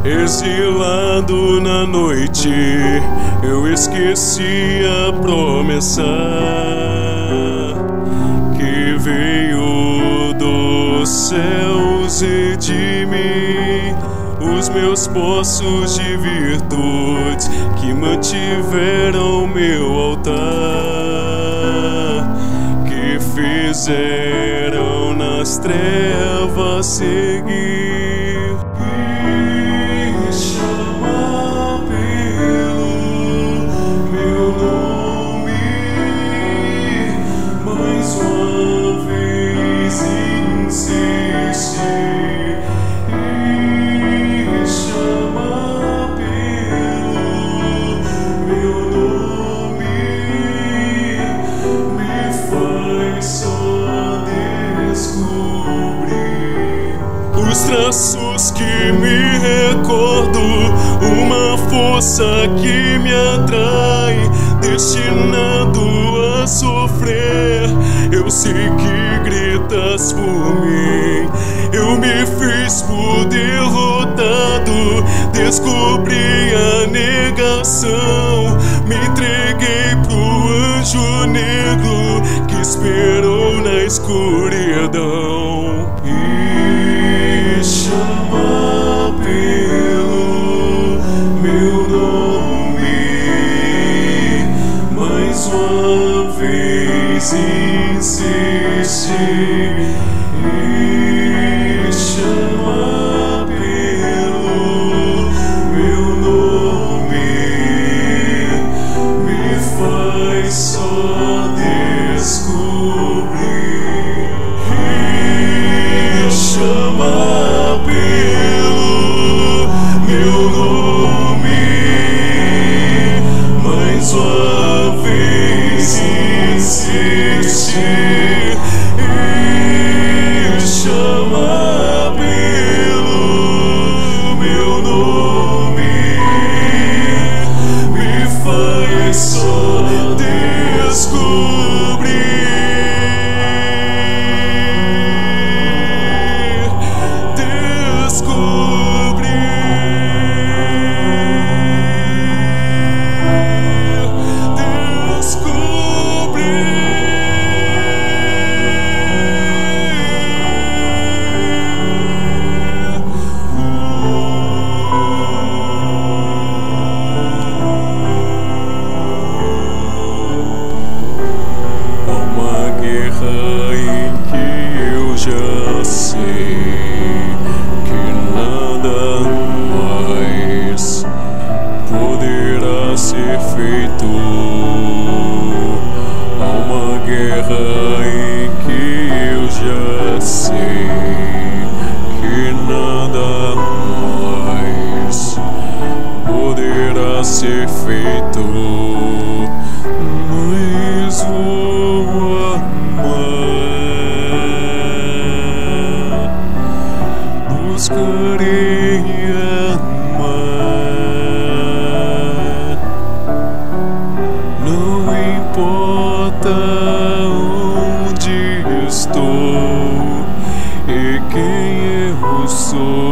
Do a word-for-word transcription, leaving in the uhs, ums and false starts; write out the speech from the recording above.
Exilado na noite, eu esqueci a promessa que veio dos céus e de mim, os meus poços de virtudes que mantiveram meu altar, que fizeram nas trevas seguir. Os traços que me recordo, uma força que me atrai, destinado a sofrer. Eu sei que gritas por mim, eu me fiz por derrotado, descobri a negação, me entreguei pro anjo negro que esperou na escuridão. E chama pelo meu nome, mais uma vez insiste. E chama pelo meu nome, me faz só descobrir. Chama pelo meu nome, mais uma vez insiste. E chama pelo meu nome, me faz só descobrir. Ser feito, mas vou amar, buscarei amar, não importa onde estou e quem eu sou.